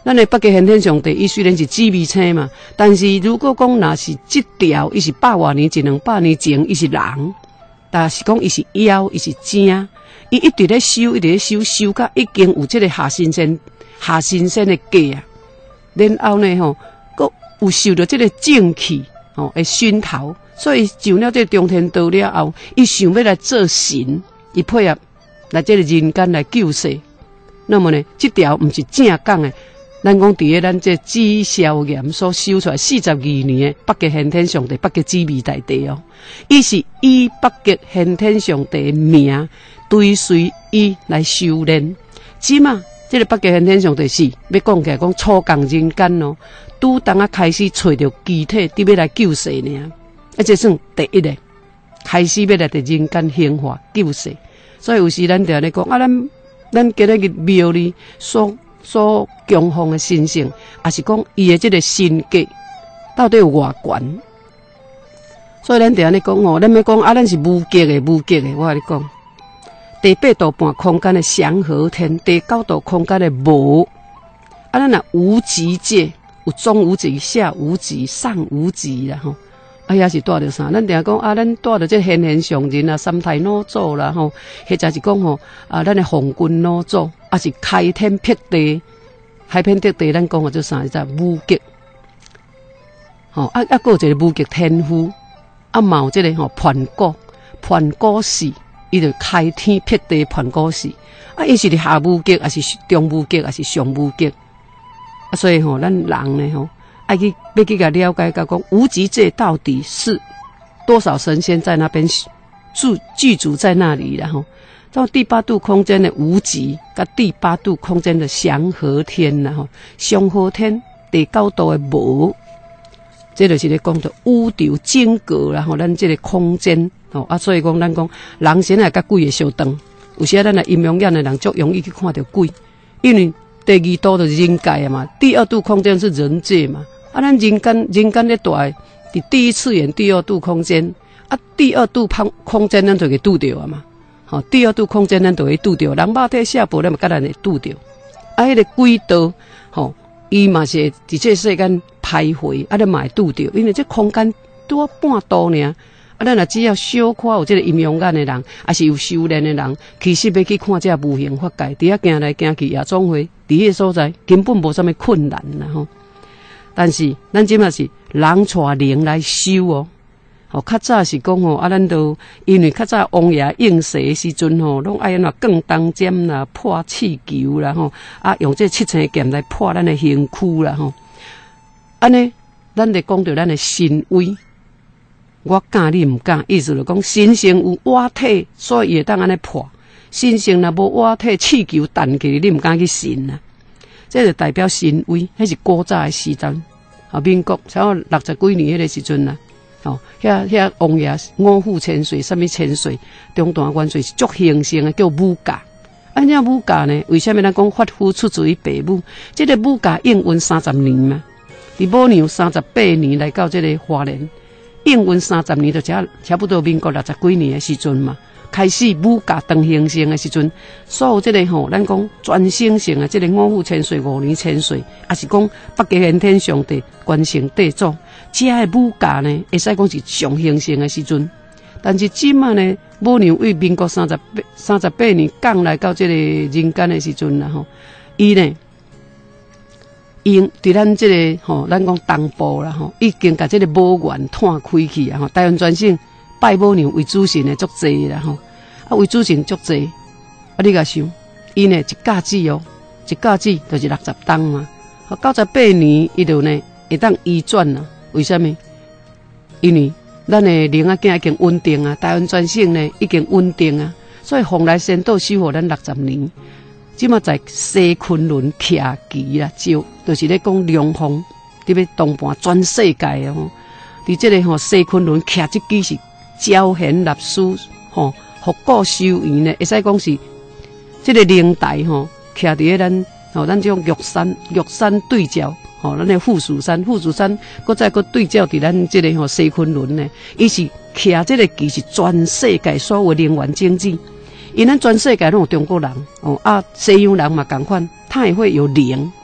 咱的北极先天上帝，伊虽然是紫微星嘛，但是如果讲若是即条，伊是百外年、一两百年前，伊是人，但是讲伊是妖，伊是精，伊一直咧修，一直咧修，修到已经有即个下神仙、下神仙的价啊。然后呢，吼，佮有受到即个正气吼的熏陶，所以上了这中天道了后，伊想要来做神，伊配合来这个人间来救世。那么呢，即条毋是正讲的。咱讲伫个咱这紫消岩所修出来四十二年的北极先天上帝、北极紫微大帝哦，伊是以北极先天上帝的名追随伊来修炼。即嘛，这个北极先天上帝是要讲起来讲初降人间哦，拄当啊开始找着机体，伫要来救世呢，啊，这算第一个开始要来伫人间兴化救世。所以有时咱就咧讲啊，咱咱今日个庙里所所供奉的神性，也是讲伊的这个神格到底有偌悬？所以咱就安尼讲哦，咱要讲啊，咱是无极的，无极的。我甲你讲，第八度半空间的祥和天，第九度空间的无。啊，咱若无极界，有中无极、下无极、上无极啦吼。啊，也是带着啥？咱定讲啊，咱带着这天天上人啊，三太老祖啦吼，或者是讲吼啊，咱的红军老祖，啊是开天辟地，开天辟地，咱讲个做啥？叫无极。吼啊啊，还有一个无极天父，啊嘛有这个吼盘古，盘古氏，伊就开天辟地盘古氏。啊，伊是伫下无极，还是中无极，还是上无极？啊，所以吼，咱人呢吼。爱去要去甲了解，甲讲无极界到底是多少神仙在那边住居住在那里，然后到第八度空间的无极，甲第八度空间的祥和天，然后祥和天第九度的无，这就是咧讲到宇宙整个，然后咱这个空间哦啊，所以讲咱讲人先来甲鬼的相当，有时咱来阴阳眼的人足容易去看到鬼，因为第二度就是人界啊嘛，第二度空间是人界嘛。啊，咱人间人间咧住伫第一次元第二度空间，啊，第二度空空间咱就会拄着啊嘛。吼、哦，第二度空间咱就会拄着，人肉体下部咱嘛甲咱会拄着。啊，迄、那个轨道，吼、哦，伊嘛是伫这世间徘徊，啊，咱嘛会拄着，因为这空间拄半度尔。啊，咱若只要小可有这个阴阳眼的人，还是有修炼的人，其实要去看这无形法界，伫遐行来行去也总会伫迄个所在根本无啥物困难啦吼。但是咱即嘛是人带灵来修哦，吼较早是讲吼啊，咱都因为较早王爷应世的时阵吼，拢爱安怎更当尖啦、破气球啦吼，啊用这七星剑来破咱的身躯啦吼，安尼咱得讲到咱的神威，我敢你毋敢，意思就讲神性有瓦体，所以会当安尼破；神性若无瓦体，气球弹起你毋敢去神啊。这就代表神威，迄是古早的时阵，啊，民国差不多六十几年迄个时阵啦，哦，遐遐王爷五虎千岁，什么千岁，中大元帅是足形象的，叫武驾。啊，这武驾呢，为什么咱讲发夫出自于爸母？这个武驾应运三十年嘛，伫母娘三十八年来到这个花莲，应运三十年就差差不多民国六十几年的时阵嘛。开始武驾当形成的时阵，所有这个吼，咱讲全生性的这个五虎千岁、五年千岁，也是讲北极先天上帝、关圣帝祖，这个武驾呢，会使讲是上形成的时阵。但是即马呢，母娘为民国三十八、三十八年降来到这个人间的时阵啦吼，伊呢，因伫咱这个吼，咱讲东部啦吼，已经甲这个母源摊开去啊吼，台湾全省。拜母娘为主神的足济啦吼，啊为主神足济，啊你甲想，伊呢一甲子哦，一甲子就是六十冬嘛，啊九十八年伊就呢会当移转啦。为什么？因为咱的灵啊囝已经稳定啊，台湾全省呢已经稳定啊，所以蓬莱仙岛守护咱六十年，即马在西昆仑徛旗啦，就就是咧讲龙凤，伫要东盘全世界啊吼，伫这个吼西昆仑徛即支是。招贤纳士，吼，福果修缘呢，会使讲是这个灵台吼，徛伫咱吼，咱这种玉山，玉山对照，吼，咱的富士山，富士山，搁再搁对照伫咱这个吼西昆仑呢，伊是徛这个旗是全世界所有灵源经济，因咱全世界拢有中国人，哦啊，西洋人嘛共款，他也会有灵，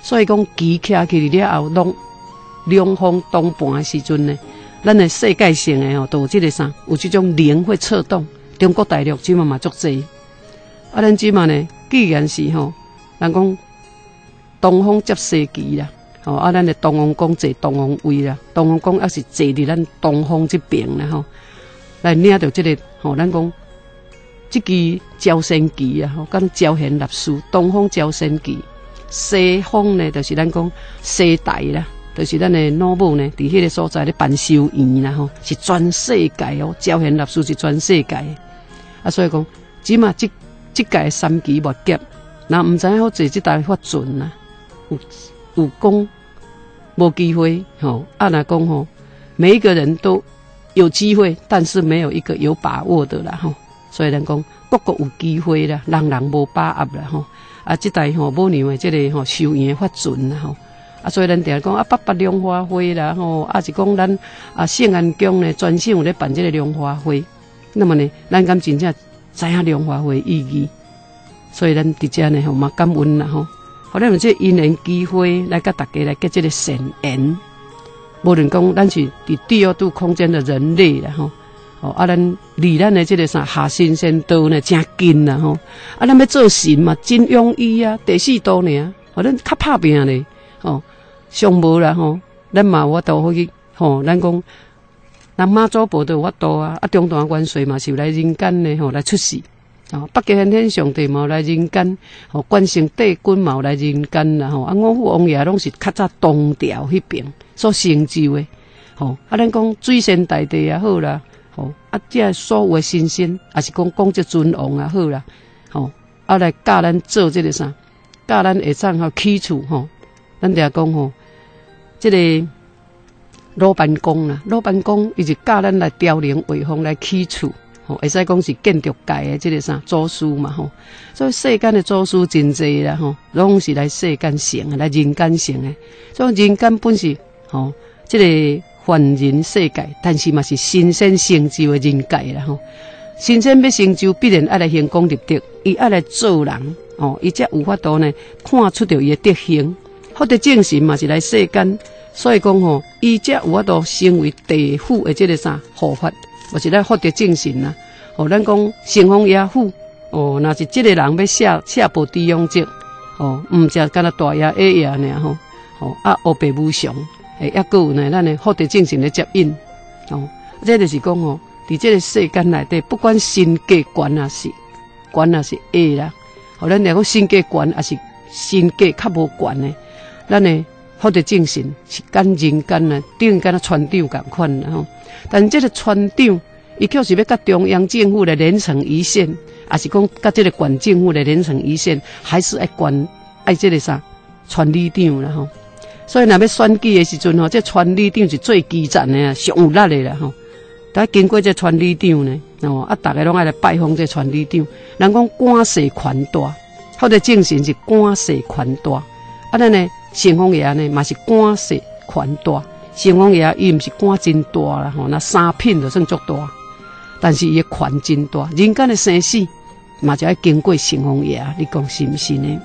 所以讲旗徛起了后，龙龙风东半的时阵呢，咱的世界性的吼，都有这个啥，有这种灵会策动。中国大陆即嘛嘛足济，啊，咱即嘛呢，既然是吼，人讲东方接西岐啦，吼啊，咱的东王公坐东王位啦，东王公也是坐伫咱东方这边啦吼，来领到这个吼，咱讲这支招生旗啊，吼，跟招贤纳士，东方招生旗，西方呢，就是咱讲西台啦。就是咱的老母呢，伫迄个所在咧办寿宴啦吼，是全世界哦，招贤纳士是全世界的啊，所以讲，即嘛即即届三期末劫，那毋知影好坐即台法准啦，有有讲无机会吼，啊若讲吼，每一个人都有机会，但是没有一个有把握的啦吼，所以咱讲各各有机会啦，人人无把握啦吼，啊即台吼母娘的即个吼寿宴的法准啦吼。啊，所以咱定讲啊，八八莲花会啦，吼，啊是讲咱啊圣安宫呢专省有咧办这个莲花会，那么呢，咱敢真正知影莲花会意义，所以咱伫遮呢吼嘛感恩啦吼，互咱有这因缘机会来甲大家来结这个善缘，无论讲咱是伫第二度空间的人类啦吼，哦啊咱离咱的这个啥下神仙道呢真近啦吼，啊咱要做神嘛真容易啊，第四度呢，互咱较拍拼咧，吼。上无啦吼，咱嘛有法度去吼，咱讲咱妈祖婆都有法度啊，啊中大元帅嘛是有来人间呢吼来出世，哦北极天天上帝嘛有来人间，吼关圣帝君嘛有来人间啦吼，啊五虎王爷拢是较早东调迄边所成就的，吼啊咱讲水仙大帝也好啦，吼啊这所有的神仙，也是讲讲这尊王也好啦，吼啊来教咱做这个啥，教咱会当吼起厝吼。咱定讲吼，这个老板公啦，老板公伊是教咱来凋零维风来起厝，吼，会使讲是建筑界的这个啥祖师嘛吼。所以世间的祖师真济啦吼，拢是来世间成的，来人间成的。所以人间本是吼，这个凡人世界，但是嘛是神仙成就的人界啦吼。神仙要成就，必然爱来行功立德，伊爱来做人，哦，伊才有法度呢，看出着伊的德行。福德正神嘛是来世间，所以讲吼，伊才有法度成为地府的这个啥护法，或是咱福德正神呐。哦，咱讲乘风野虎，哦，若是这个人要下下部地用职，哦，毋只干那大爷矮爷尔吼，哦啊黑白无常，诶，抑佫有呢，咱的福德正神的接引，哦，这就是讲吼，伫这个世间内底，不管身价悬也是悬也是矮啦，哦，咱若讲身价悬也是身价较无悬的。咱的福德正神是跟人间啊，等于跟那船长共款啦吼。但这个船长，伊却是要甲中央政府来连成一线，还是讲甲这个县政府来连成一线，还是爱管爱这个啥船里长啦吼。所以若要选举的时阵吼，这船里长是最基层的啊，上有力的啦吼。但经过这船里长呢，哦啊，大家拢爱来拜访这船里长。人讲官势权大，福德正神是官势权大，啊，咱呢。乘风爷呢，嘛是官势权大。乘风爷伊毋是官真大啦吼，那三品就算足大，但是伊权真大。人间的生死嘛就要经过乘风爷，你讲是毋是呢？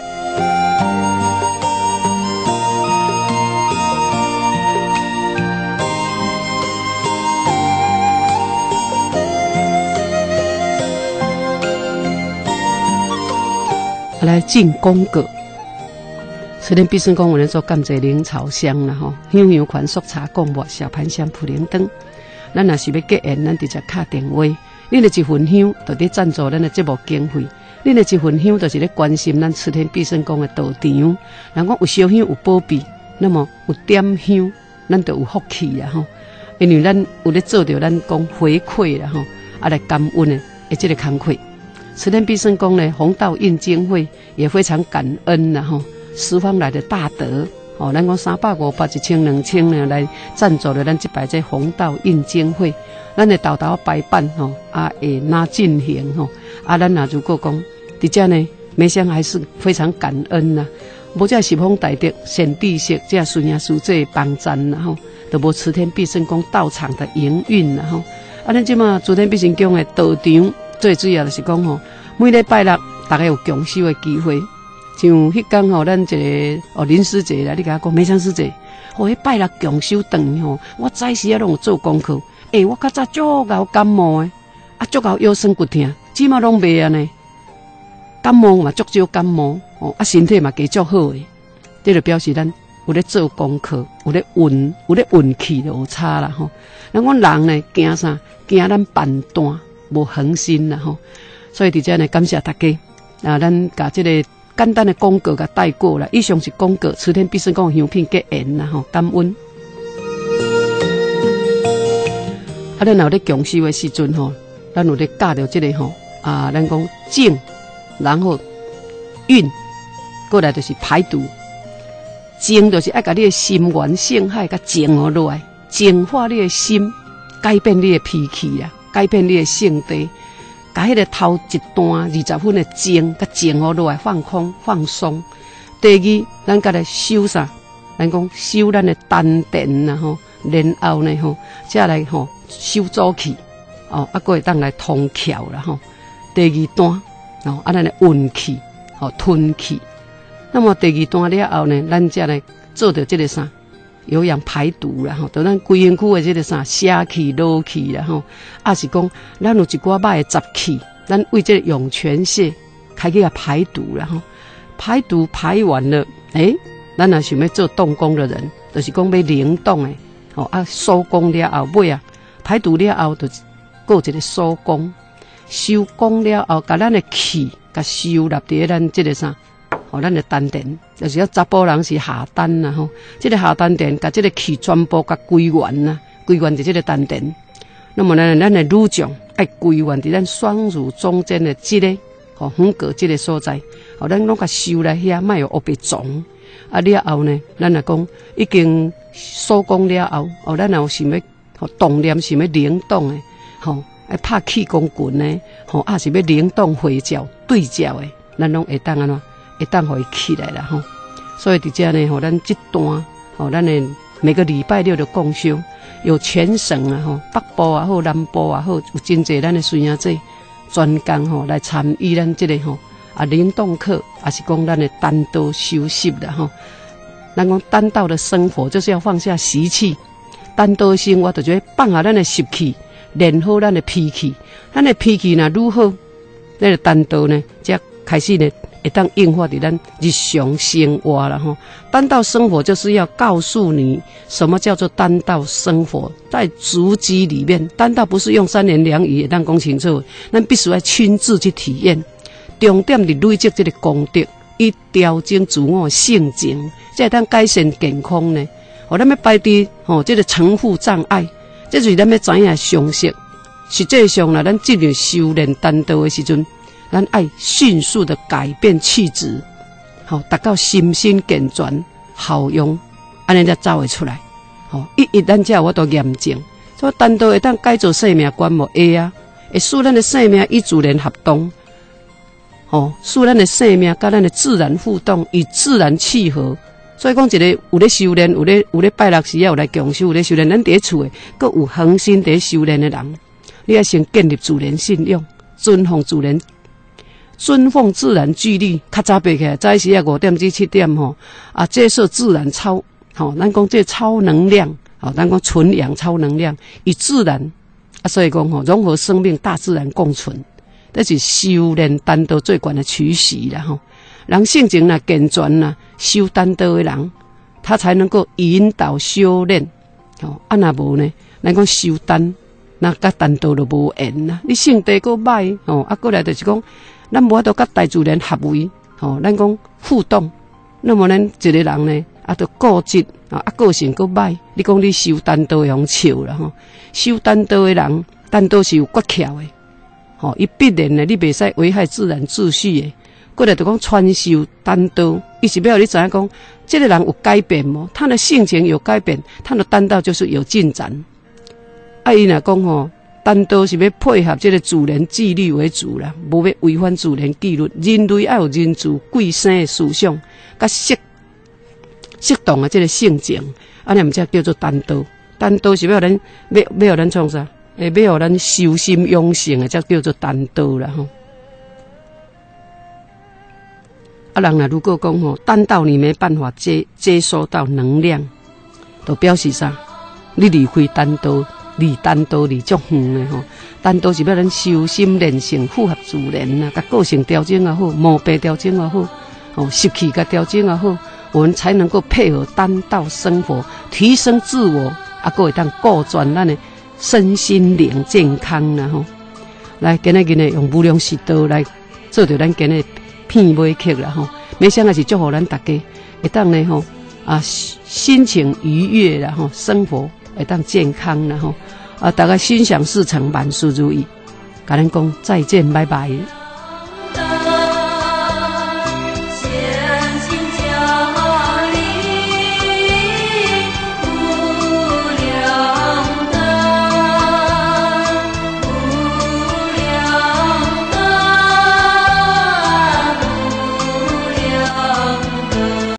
来进广告。虽然必胜公有人做甘蔗灵草香啦吼，香香款速茶广播小盘香普灵灯，咱若是要结缘，咱直接敲电话。恁的一份香，就伫赞助咱的节目经费；恁的一份香，就是咧关心咱慈天必胜公的道场。人讲有烧香有保庇，那么有点香，咱就有福气啊吼。因为咱有咧做着咱讲回馈啦吼，啊来感恩的，诶，这个慷慨。慈天必胜公呢，弘道印经会也非常感恩啦吼。十方来的大德，哦，咱讲三百五百一千两千呢，来赞助了咱这摆这弘道印经会，咱的豆豆白板吼，啊会哪进行吼，啊咱若如果讲，伫遮呢，梅香还是非常感恩呐、啊。无这十方大德贤知识，这孙爷师这帮赞啦吼，都无慈天必胜宫道场的营运啦吼。啊，咱即马慈天必胜宫的道场最主要就是讲吼，每礼拜六大家有共修的机会。 像迄天吼，咱一个哦林师姐来，你甲我讲梅香师姐，哦，迄拜六共修堂吼，我早时啊拢有做功课。诶、欸，我较早足够感冒诶，啊足够腰酸骨痛，即马拢袂安尼。感冒嘛足少感冒，哦啊身体嘛加足好诶，这就表示咱有咧做功课，有咧运，有咧运气就有差啦吼。咱讲人呢惊啥？惊咱办单无恒心啦吼。所以伫遮呢，感谢大家啊，咱甲即个简单的广告甲带过啦。以上是广告，此天必胜讲香片结缘啦吼，感恩。啊，咱有咧强修的时阵吼，咱有咧教着即个吼啊，咱讲静。然后运过来就是排毒，静就是爱甲你的心源性海甲静落落来，净化你的心，改变你的脾气啊，改变你的性地，甲迄个头一段二十分的静甲静落落来，放空放松。第二，咱甲来修啥？咱讲修咱的丹田啦吼，然后呢吼，再来吼修早气哦，啊，过会当来通窍啦吼。第二段。哦，啊，咱的运气，哦，吞气。那么第二段了后呢，咱才来做到这个啥有氧排毒啦，吼，就咱规身躯的这个啥邪气、劳气啦，吼，啊是讲咱有一寡歹的杂气，咱为这个涌泉穴开去个排毒啦，吼，排毒排完了，诶、欸，咱若想要做动功的人，就是讲要灵动诶，哦啊，收功了后尾啊，排毒了后就过一个收功。收功了后，甲咱的气，甲收纳伫咱即个啥，吼，咱的丹田，就是讲查甫人是下丹啦吼，即、这个下丹田，甲即个气全部甲归元啦，归元伫即个丹田。那么呢，咱的乳状爱归元伫咱双乳中间的即、这个，吼，横膈即个所在，吼，咱拢甲收来遐，莫有黑白撞。啊了后呢，咱来讲已经收功了后，哦，咱有想要，吼，动念想要灵动的，吼。爱拍气功棍呢，吼，啊是要灵动回照对照的，咱拢会当安怎，会当互伊起来啦吼。所以伫遮呢，吼，咱这段，吼，咱的每个礼拜六的共修，有全省啊，吼，北部啊好，南部啊好，有真侪咱的孙仔仔专工吼来参与咱这个吼啊灵动课，也是讲咱的单道修习啦吼。咱讲单道的生活就是要放下习气，单道生活就是要放下咱的习气。练好咱的脾气，咱的脾气若愈好，咱个单道呢，才开始呢，会当应化伫咱日常生活啦吼。单道生活就是要告诉你什么叫做单道生活，在足迹里面，单道不是用三言两语会当讲清楚，咱必须要亲自去体验。重点是累积这个功德，以调整自我性情，才会当改善健康呢。哦，咱要摆伫吼，这个承负障碍。这就是咱要知影常识。实际上啦，咱这样修炼单道的时阵，咱爱迅速的改变气质，好达到心身健全、好用，安尼才走会出来。好，一一咱这我都验证，所以单道会当改造生命观无会啊，会使咱的生命与自然合动，哦，使咱的生命甲咱的自然互动，与自然契合。所以讲，一个有咧修炼，有咧有咧拜六时啊，有来强修，有咧修炼。咱伫咧厝诶，佮有恒心伫咧修炼诶人，你要先建立自然信用，尊奉自然，尊奉自然纪律。较早爬起来，早时啊五点至七点吼，啊接受自然超，吼、哦，咱讲这超能量，吼、哦，咱讲纯阳超能量与自然，啊，所以讲吼，融合生命，大自然共存，这是修炼单道最悬诶取势啦吼。人性情呐健全呐，修单道的人，他才能够引导修炼。哦，啊那无呢？咱讲修单，那甲单道就无缘啦。你性地够歹，哦，啊过来就是讲，咱无法度甲大自然合为，哦，咱讲互动。那么咱一个人呢，啊，都固执，啊，啊个性够歹。你讲你修单道用笑啦，吼，修单道的人，单道是有诀窍的，吼，伊必然呢，你袂使危害自然秩序的。过来就讲传授单道，伊是要你知影讲，这个人有改变无？他的性情有改变，他的单道就是有进展。啊，伊若讲吼，单道是要配合这个自然纪律为主啦，无要违反自然纪律。人类要有人治贵生的思想，甲适适当的这个性情，安尼毋才叫做单道。单道是要咱要要咱创啥？诶，要咱修心养性的，才叫做单道啦吼。 啊，人若如果讲吼，单到你没办法接接收到能量，就表示啥？你离开单刀，离单刀离足远的吼。单刀是要咱修心炼性，符合自然啊，甲个性调整也好，毛病调整也好，哦，习气甲调整也好，我们才能够配合单道生活，提升自我，啊，个会当顾全咱的身心灵健康啦吼。来，今日今日用无量时道来做着咱今日片尾曲啦吼。没想到是祝福咱大家会当呢吼啊心情愉悦啦吼，生活会当健康啦吼啊，大家心想事成，万事如意。甲咱讲再见，拜拜。